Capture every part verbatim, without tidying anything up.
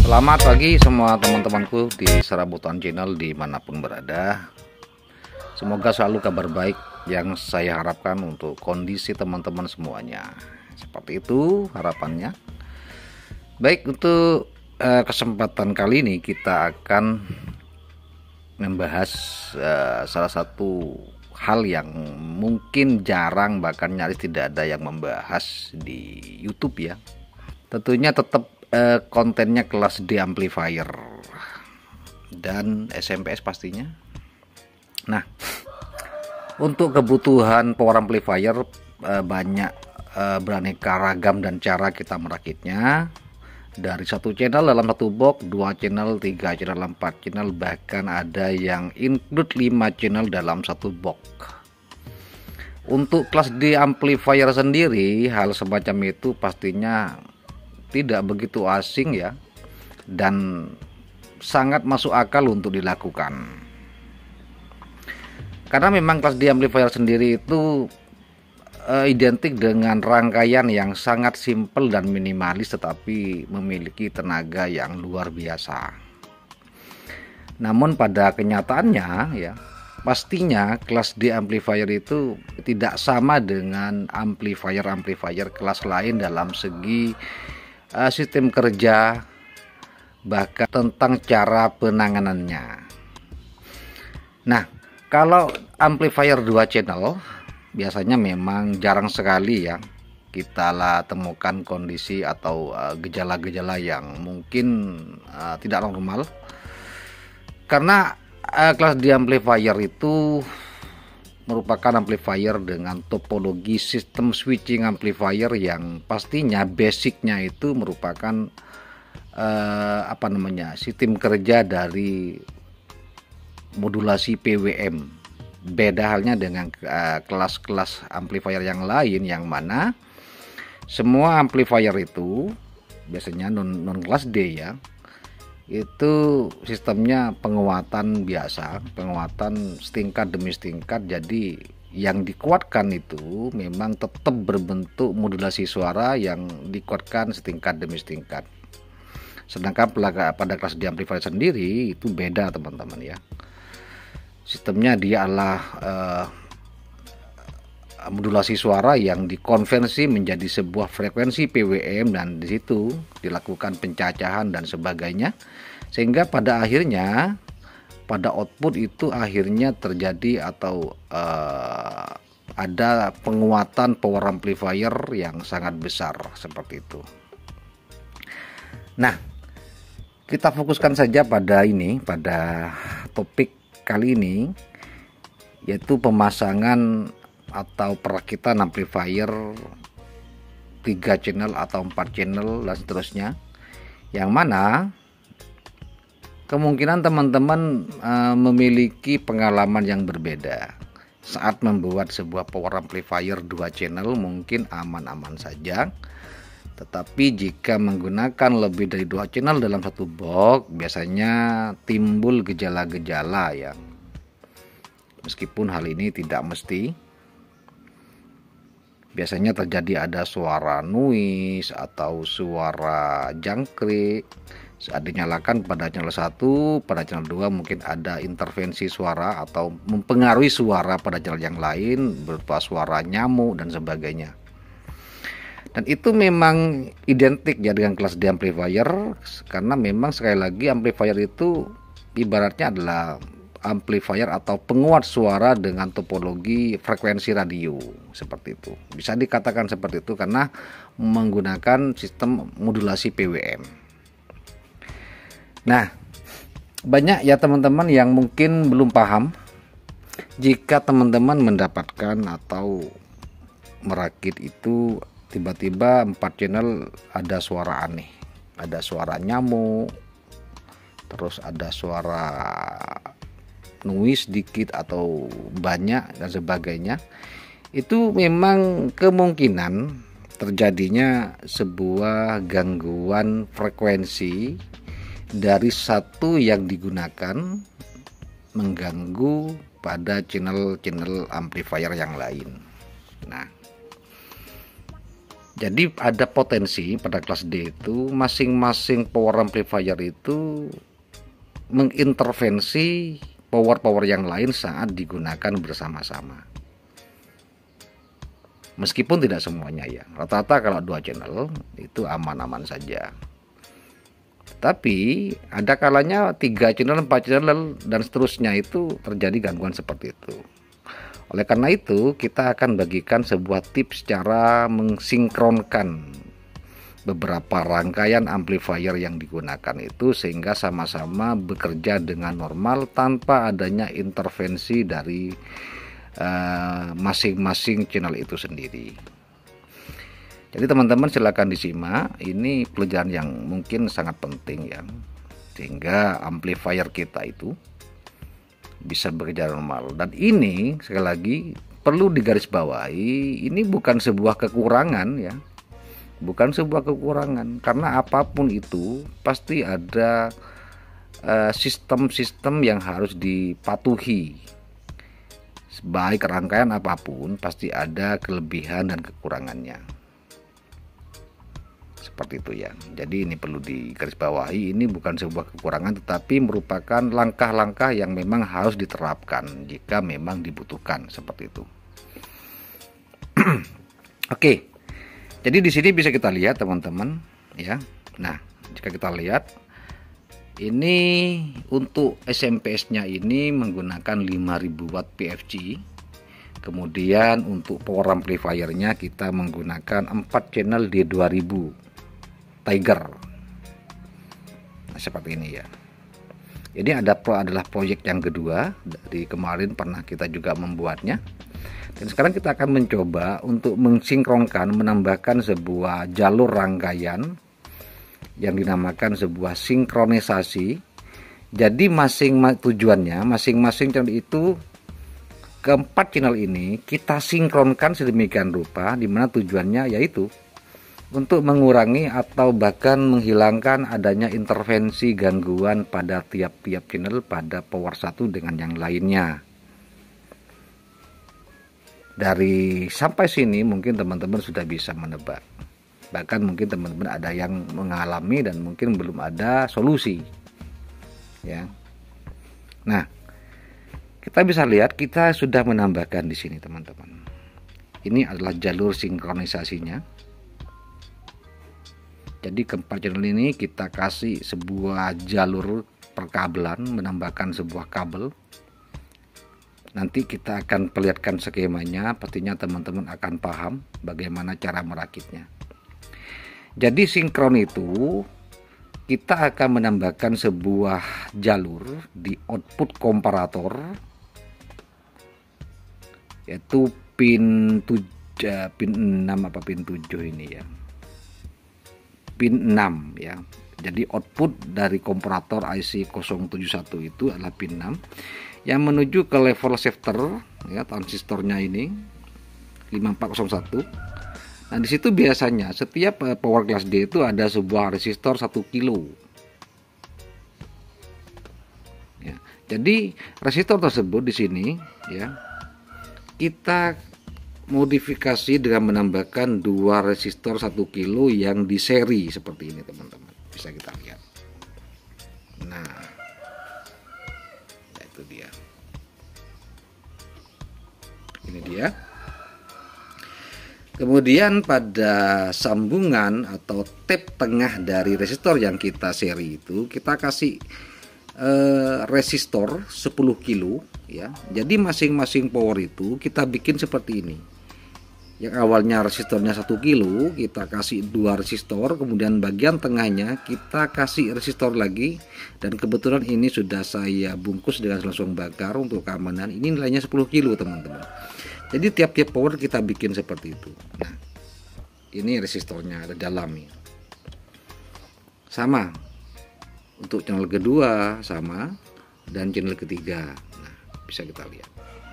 Selamat pagi semua teman-temanku di Serabutan Channel dimanapun berada. Semoga selalu kabar baik yang saya harapkan untuk kondisi teman-teman semuanya. Seperti itu harapannya. Baik, untuk uh, kesempatan kali ini kita akan membahas uh, salah satu hal yang mungkin jarang, bahkan nyaris tidak ada yang membahas di YouTube ya. Tentunya tetap Uh, kontennya kelas D amplifier dan S M P S pastinya. Nah, untuk kebutuhan power amplifier uh, banyak uh, beraneka ragam dan cara kita merakitnya. Dari satu channel dalam satu box, dua channel, tiga channel, empat channel, bahkan ada yang include lima channel dalam satu box. Untuk kelas D amplifier sendiri, hal semacam itu pastinya tidak begitu asing ya, dan sangat masuk akal untuk dilakukan. Karena memang kelas D amplifier sendiri itu uh, identik dengan rangkaian yang sangat simpel dan minimalis, tetapi memiliki tenaga yang luar biasa. Namun pada kenyataannya ya, pastinya kelas D amplifier itu tidak sama dengan amplifier-amplifier kelas lain dalam segi Uh, sistem kerja, bahkan tentang cara penanganannya. Nah, kalau amplifier dua channel biasanya memang jarang sekali ya kita lah temukan kondisi atau gejala-gejala uh, yang mungkin uh, tidak normal, karena uh, kelas D amplifier itu merupakan amplifier dengan topologi sistem switching amplifier yang pastinya basicnya itu merupakan eh, apa namanya sistem kerja dari modulasi P W M. Beda halnya dengan kelas-kelas eh, amplifier yang lain, yang mana semua amplifier itu biasanya non non kelas D ya, itu sistemnya penguatan biasa, penguatan setingkat demi setingkat. Jadi yang dikuatkan itu memang tetap berbentuk modulasi suara yang dikuatkan setingkat demi setingkat. Sedangkan pada kelas D amplifier sendiri itu beda teman-teman ya. Sistemnya dia adalah uh, modulasi suara yang dikonversi menjadi sebuah frekuensi P W M, dan di situ dilakukan pencacahan dan sebagainya, sehingga pada akhirnya pada output itu akhirnya terjadi atau uh, ada penguatan power amplifier yang sangat besar seperti itu. Nah, kita fokuskan saja pada ini, pada topik kali ini, yaitu pemasangan atau perakitan amplifier tiga channel atau empat channel dan seterusnya, yang mana kemungkinan teman-teman uh, memiliki pengalaman yang berbeda. Saat membuat sebuah power amplifier dua channel mungkin aman-aman saja, tetapi jika menggunakan lebih dari dua channel dalam satu box, biasanya timbul gejala-gejala yang meskipun hal ini tidak mesti. Biasanya terjadi ada suara noise atau suara jangkrik saat dinyalakan pada channel satu, pada channel dua mungkin ada intervensi suara atau mempengaruhi suara pada channel yang lain berupa suara nyamuk dan sebagainya. Dan itu memang identik ya dengan kelas D amplifier, karena memang sekali lagi amplifier itu ibaratnya adalah amplifier atau penguat suara dengan topologi frekuensi radio, seperti itu. Bisa dikatakan seperti itu karena menggunakan sistem modulasi P W M. Nah, banyak ya teman-teman yang mungkin belum paham jika teman-teman mendapatkan atau merakit itu tiba-tiba empat channel ada suara aneh, ada suara nyamuk, terus ada suara noise sedikit atau banyak dan sebagainya. Itu memang kemungkinan terjadinya sebuah gangguan frekuensi dari satu yang digunakan mengganggu pada channel-channel amplifier yang lain. Nah, Jadi ada potensi pada kelas D itu masing-masing power amplifier itu mengintervensi power-power yang lain saat digunakan bersama-sama. Meskipun tidak semuanya ya, rata-rata kalau dua channel itu aman-aman saja. Tapi ada kalanya tiga channel, empat channel dan seterusnya itu terjadi gangguan seperti itu. Oleh karena itu, kita akan bagikan sebuah tips cara mensinkronkan beberapa rangkaian amplifier yang digunakan itu sehingga sama-sama bekerja dengan normal tanpa adanya intervensi dari masing-masing uh, channel itu sendiri. Jadi teman-teman silakan disimak, ini pelajaran yang mungkin sangat penting ya, sehingga amplifier kita itu bisa bekerja normal. Dan ini sekali lagi perlu digarisbawahi, ini bukan sebuah kekurangan ya, bukan sebuah kekurangan, karena apapun itu pasti ada sistem-sistem uh, yang harus dipatuhi. Baik rangkaian apapun pasti ada kelebihan dan kekurangannya, seperti itu ya. Jadi ini perlu digarisbawahi, ini bukan sebuah kekurangan tetapi merupakan langkah-langkah yang memang harus diterapkan jika memang dibutuhkan, seperti itu. Oke, jadi di sini bisa kita lihat teman-teman ya. Nah, jika kita lihat ini untuk S M P S nya ini menggunakan lima ribu watt P F C. Kemudian untuk power amplifiernya kita menggunakan empat channel D dua ribu Tiger. Nah, seperti ini ya. Ini ada adalah proyek yang kedua, dari kemarin pernah kita juga membuatnya. Dan sekarang kita akan mencoba untuk mensinkronkan, menambahkan sebuah jalur rangkaian yang dinamakan sebuah sinkronisasi. Jadi masing tujuannya masing-masing channel itu, keempat channel ini kita sinkronkan sedemikian rupa, dimana tujuannya yaitu untuk mengurangi atau bahkan menghilangkan adanya intervensi gangguan pada tiap-tiap channel pada power satu dengan yang lainnya. Dari sampai sini mungkin teman-teman sudah bisa menebak. Bahkan mungkin teman-teman ada yang mengalami dan mungkin belum ada solusi ya. Nah, kita bisa lihat kita sudah menambahkan di sini teman-teman. Ini adalah jalur sinkronisasinya. Jadi keempat channel ini kita kasih sebuah jalur perkabelan, menambahkan sebuah kabel. Nanti kita akan perlihatkan skemanya, pastinya teman-teman akan paham bagaimana cara merakitnya. Jadi sinkron itu kita akan menambahkan sebuah jalur di output komparator, yaitu pin tujuh, pin enam apa pin tujuh ini ya, pin enam ya. Jadi output dari komparator I C nol tujuh satu itu adalah pin enam yang menuju ke level shifter ya, transistornya ini lima empat nol satu. Nah, di situ biasanya setiap power kelas D itu ada sebuah resistor satu kilo. Ya, jadi resistor tersebut di sini ya kita modifikasi dengan menambahkan dua resistor satu kilo yang di seri seperti ini teman-teman. Bisa kita lihat. Nah, itu dia. Ini dia. Kemudian pada sambungan atau tap tengah dari resistor yang kita seri itu kita kasih eh, resistor sepuluh kilo ya. Jadi masing-masing power itu kita bikin seperti ini. Yang awalnya resistornya satu kilo kita kasih dua resistor, kemudian bagian tengahnya kita kasih resistor lagi, dan kebetulan ini sudah saya bungkus dengan langsung bakar untuk keamanan. Ini nilainya sepuluh kilo teman-teman. Jadi tiap-tiap power kita bikin seperti itu. Nah, ini resistornya ada dalamnya. Sama untuk channel kedua sama, dan channel ketiga. Nah, bisa kita lihat.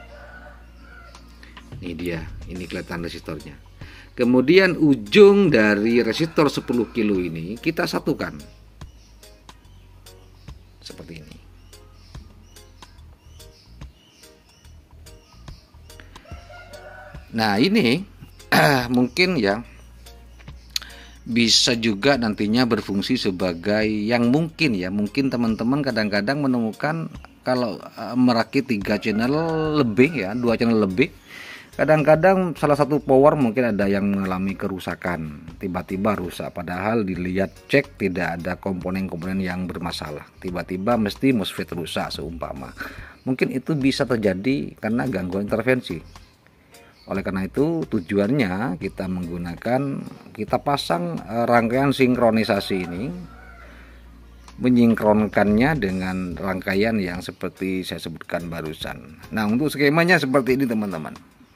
Ini dia, ini kelihatan resistornya. Kemudian ujung dari resistor sepuluh kilo ini kita satukan. Seperti ini. Nah, ini mungkin ya bisa juga nantinya berfungsi sebagai yang mungkin ya mungkin teman-teman kadang-kadang menemukan kalau uh, merakit tiga channel lebih ya dua channel lebih, kadang-kadang salah satu power mungkin ada yang mengalami kerusakan, tiba-tiba rusak, padahal dilihat cek tidak ada komponen-komponen yang bermasalah, tiba-tiba mesti MOSFET rusak seumpama. Mungkin itu bisa terjadi karena gangguan intervensi. Oleh karena itu tujuannya kita menggunakan, kita pasang rangkaian sinkronisasi ini, menyinkronkannya dengan rangkaian yang seperti saya sebutkan barusan. Nah, untuk skemanya seperti ini teman-teman.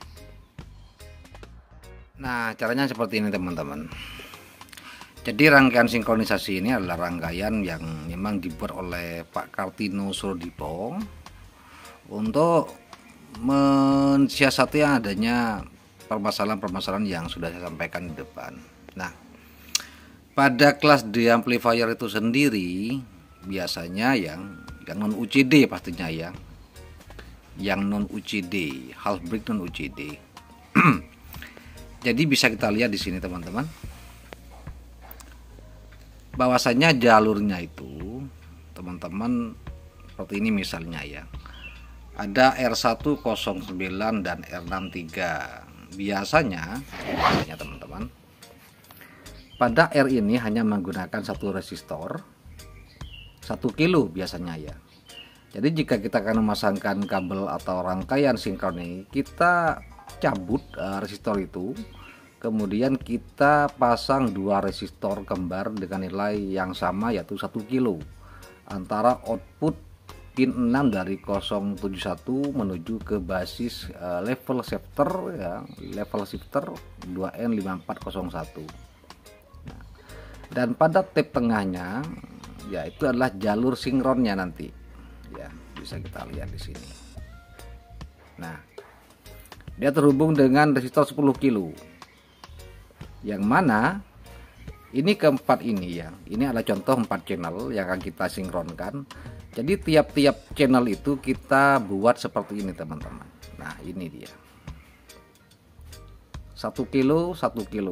Nah, caranya seperti ini teman-teman. Jadi rangkaian sinkronisasi ini adalah rangkaian yang memang dibuat oleh Pak Kartino Surodipo untuk mensiasati adanya permasalahan-permasalahan yang sudah saya sampaikan di depan. Nah, pada kelas D amplifier itu sendiri biasanya yang yang non U C D pastinya ya, yang non U C D, half bridge non U C D. Jadi bisa kita lihat di sini teman-teman, bahwasanya jalurnya itu teman-teman seperti ini misalnya ya. Ada R seratus sembilan dan R enam tiga. Biasanya, biasanya teman-teman, pada R ini hanya menggunakan satu resistor satu kilo biasanya ya. Jadi jika kita akan memasangkan kabel atau rangkaian sinkron ini, kita cabut uh, resistor itu, kemudian kita pasang dua resistor kembar dengan nilai yang sama yaitu satu kilo antara output pin enam dari nol tujuh satu menuju ke basis uh, level shifter ya, level shifter dua N lima empat nol satu. Nah, dan pada tip tengahnya ya itu adalah jalur sinkronnya nanti. Ya, bisa kita lihat di sini. Nah, dia terhubung dengan resistor sepuluh kilo. Yang mana ini keempat ini ya. Ini adalah contoh empat channel yang akan kita sinkronkan. Jadi tiap-tiap channel itu kita buat seperti ini teman-teman. Nah, ini dia. Satu kilo, satu kilo.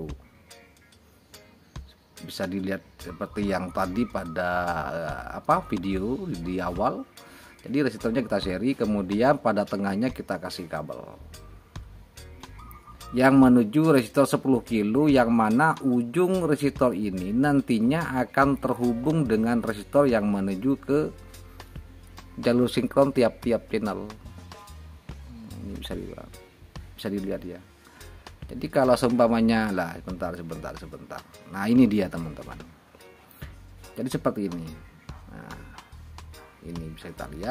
Bisa dilihat seperti yang tadi pada apa video di awal. Jadi resistornya kita seri, kemudian pada tengahnya kita kasih kabel yang menuju resistor sepuluh kilo, yang mana ujung resistor ini nantinya akan terhubung dengan resistor yang menuju ke jalur sinkron tiap-tiap channel. Ini bisa dilihat, bisa dilihat ya. Jadi kalau seumpamanya lah, sebentar sebentar sebentar. Nah, ini dia teman-teman. Jadi seperti ini. Nah, ini bisa kita lihat.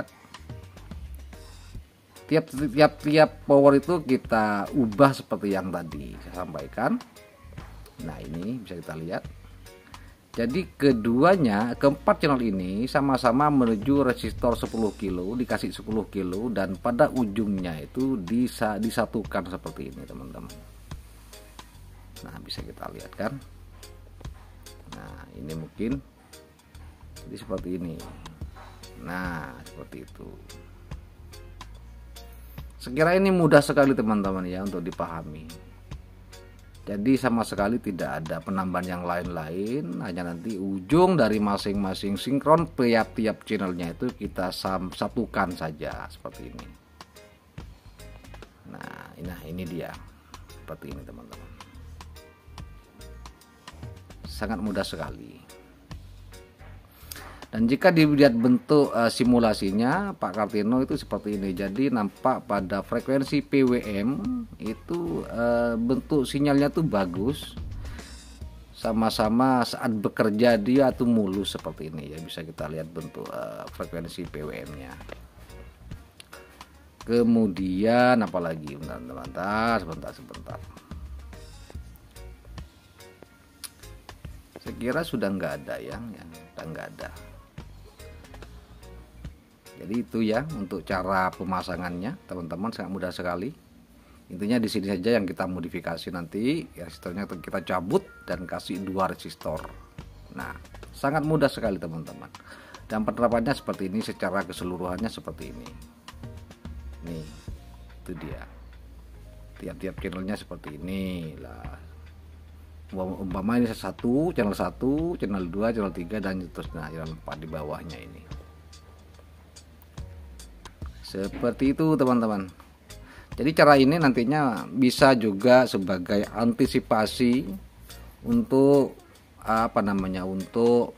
Tiap-tiap tiap power itu kita ubah seperti yang tadi saya sampaikan. Nah, ini bisa kita lihat. Jadi keduanya, keempat channel ini sama-sama menuju resistor sepuluh kilo, dikasih sepuluh kilo, dan pada ujungnya itu bisa disatukan seperti ini teman-teman. Nah, bisa kita lihat kan. Nah, ini mungkin jadi seperti ini. Nah, seperti itu. Sekira ini mudah sekali teman-teman ya untuk dipahami. Jadi sama sekali tidak ada penambahan yang lain-lain, hanya nanti ujung dari masing-masing sinkron tiap-tiap channelnya itu kita satukan saja seperti ini. Nah, nah ini dia seperti ini teman-teman. Sangat mudah sekali. Dan jika dilihat bentuk uh, simulasinya Pak Kartino itu seperti ini. Jadi nampak pada frekuensi P W M itu uh, bentuk sinyalnya tuh bagus. Sama-sama saat bekerja dia tuh mulus seperti ini ya. Bisa kita lihat bentuk uh, frekuensi P W M-nya. Kemudian apalagi bentar, sebentar, sebentar. Saya kira sudah nggak ada ya, ya sudah nggak ada. Jadi itu ya untuk cara pemasangannya teman-teman, sangat mudah sekali. Intinya di sini saja yang kita modifikasi, nanti resistornya kita cabut dan kasih dua resistor. Nah, sangat mudah sekali teman-teman. Dan penerapannya seperti ini, secara keseluruhannya seperti ini. Nih, itu dia. Tiap-tiap channelnya seperti ini lah. Umpama ini satu, channel satu, channel dua, channel tiga, dan seterusnya, channel empat di bawahnya ini. Seperti itu teman-teman. Jadi cara ini nantinya bisa juga sebagai antisipasi untuk apa namanya, untuk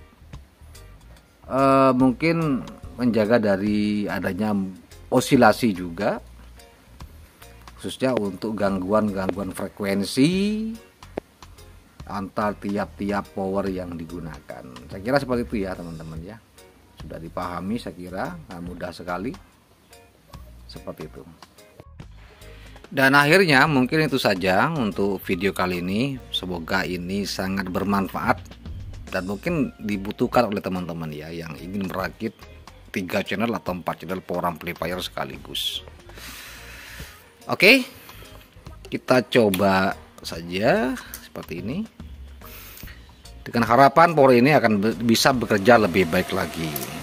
uh, mungkin menjaga dari adanya osilasi juga, khususnya untuk gangguan-gangguan frekuensi antar tiap-tiap power yang digunakan. Saya kira seperti itu ya teman-teman ya. Sudah dipahami saya kira, nah, mudah sekali seperti itu. Dan akhirnya mungkin itu saja untuk video kali ini. Semoga ini sangat bermanfaat dan mungkin dibutuhkan oleh teman-teman ya yang ingin merakit tiga channel atau empat channel power amplifier sekaligus. Oke, kita coba saja seperti ini, dengan harapan power ini akan bisa bekerja lebih baik lagi.